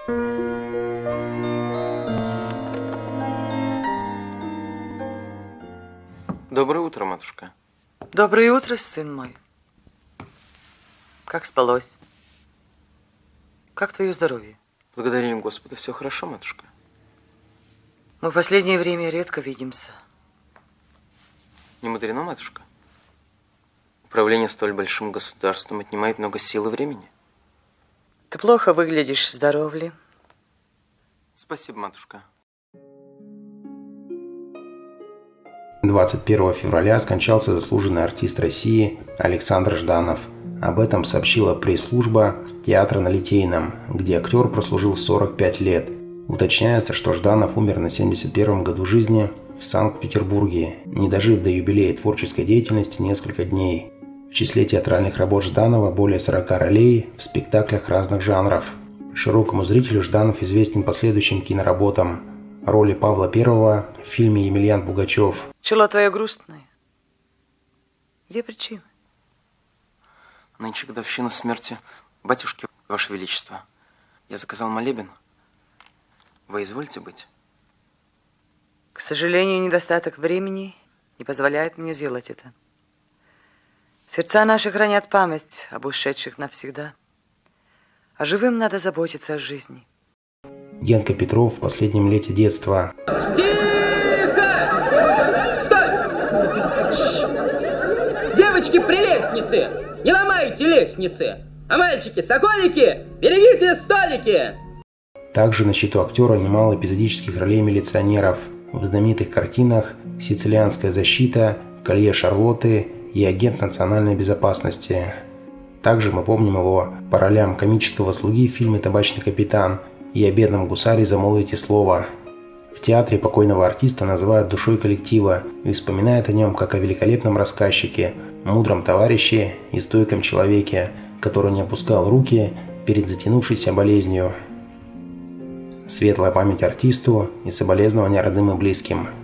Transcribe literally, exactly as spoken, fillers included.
Доброе утро, матушка. Доброе утро, сын мой. Как спалось? Как твое здоровье? Благодарение Господу, все хорошо, матушка. Мы в последнее время редко видимся. Не мудрено, матушка? Управление столь большим государством отнимает много сил и времени. Ты плохо выглядишь, здоров ли? Спасибо, матушка. двадцать первого февраля скончался заслуженный артист России Александр Жданов. Об этом сообщила пресс-служба театра на Литейном, где актер прослужил сорок пять лет. Уточняется, что Жданов умер на семьдесят первом году жизни в Санкт-Петербурге, не дожив до юбилея творческой деятельности несколько дней. В числе театральных работ Жданова более сорока ролей в спектаклях разных жанров. Широкому зрителю Жданов известен по следующим киноработам: роли Павла Первого в фильме «Емельян Пугачев». Чело твое грустное. Где причина? Нынче годовщина смерти батюшки, Ваше Величество. Я заказал молебен. Вы извольте быть? К сожалению, недостаток времени не позволяет мне сделать это. Сердца наши хранят память об ушедших навсегда. А живым надо заботиться о жизни. Генка Петров в последнем лете детства. Тихо! Стой! Ш! Девочки-прелестницы, не ломайте лестницы! А мальчики-соколики, берегите столики! Также на счету актера немало эпизодических ролей милиционеров в знаменитых картинах «Сицилианская защита», «Колье Шарлотты» и «Агент национальной безопасности». Также мы помним его по ролям комического слуги в фильме «Табачный капитан» и о бедном гусаре «Замолвите слово». В театре покойного артиста называют душой коллектива и вспоминают о нем как о великолепном рассказчике, мудром товарище и стойком человеке, который не опускал руки перед затянувшейся болезнью. Светлая память артисту и соболезнования родным и близким.